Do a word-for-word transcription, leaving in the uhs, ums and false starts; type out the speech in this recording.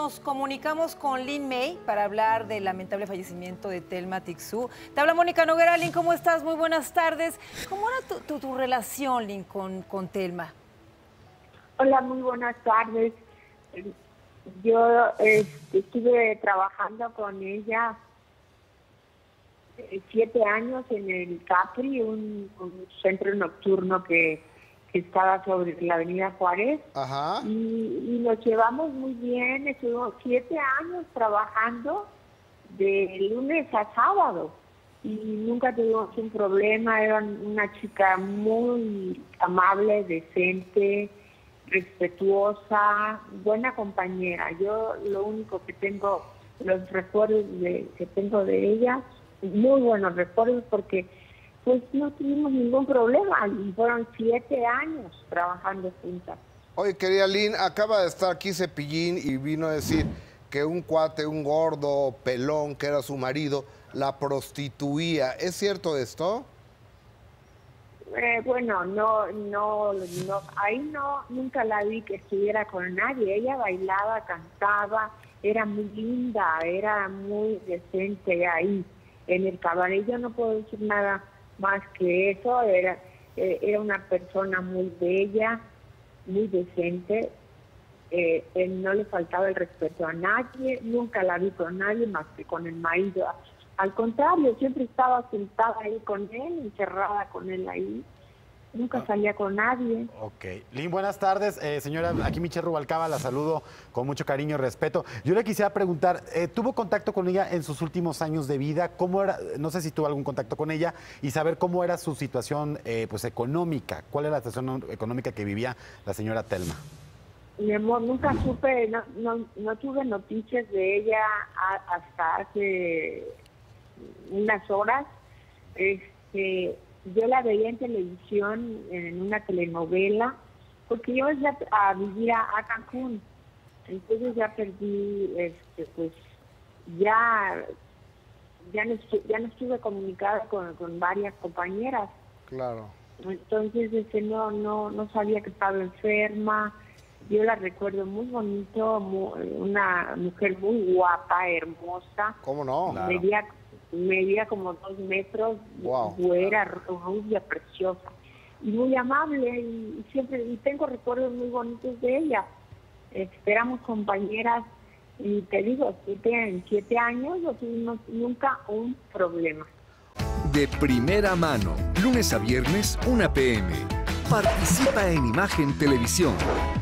nos comunicamos con Lin May para hablar del lamentable fallecimiento de Telma Tixú. Te habla Mónica Noguera. Lin, ¿cómo estás? Muy buenas tardes. ¿Cómo era tu, tu, tu relación, Lin, con, con Telma? Hola, muy buenas tardes. Yo eh, estuve trabajando con ella eh, siete años en el Capri, un, un centro nocturno que, que estaba sobre la Avenida Juárez. Ajá. Y, y nos llevamos muy bien. Estuvimos siete años trabajando de lunes a sábado y nunca tuvimos un problema. Era una chica muy amable, decente, respetuosa, buena compañera. Yo lo único que tengo, los recuerdos de, que tengo de ella, muy buenos recuerdos porque pues no tuvimos ningún problema y fueron siete años trabajando juntas. Oye, querida Lin, acaba de estar aquí Cepillín y vino a decir que un cuate, un gordo, pelón, que era su marido, la prostituía. ¿Es cierto esto? Eh, bueno, no, no, no, ahí no, nunca la vi que estuviera con nadie. Ella bailaba, cantaba, era muy linda, era muy decente ahí. En el cabaret yo no puedo decir nada más que eso. Era, eh, era una persona muy bella, muy decente. Eh, él no le faltaba el respeto a nadie, nunca la vi con nadie más que con el marido. Al contrario, siempre estaba sentada ahí con él, encerrada con él ahí. Nunca salía con nadie. Ok. Lin, buenas tardes. Eh, señora, aquí Michelle Rubalcaba, la saludo con mucho cariño y respeto. Yo le quisiera preguntar, eh, ¿tuvo contacto con ella en sus últimos años de vida? ¿Cómo era? No sé si tuvo algún contacto con ella y saber cómo era su situación eh, pues económica. ¿Cuál era la situación económica que vivía la señora Telma? Mi amor, nunca supe, no, no, no tuve noticias de ella a, hasta hace unas horas. Este, yo la veía en televisión, en una telenovela, porque yo iba a vivir a, a Cancún. Entonces ya perdí, este, pues, ya, ya, no, estu ya no estuve comunicada con, con varias compañeras. Claro. Entonces, este, no, no, no sabía que estaba enferma. Yo la recuerdo muy bonito, muy, una mujer muy guapa, hermosa. ¿Cómo no? Claro. Medía, medía como dos metros, Wow. güera, rubia, preciosa. Y muy amable, y, y siempre, y tengo recuerdos muy bonitos de ella. Este, éramos compañeras, y te digo, siete, en siete años no tuvimos nunca un problema. De primera mano, lunes a viernes, una p m Participa en Imagen Televisión.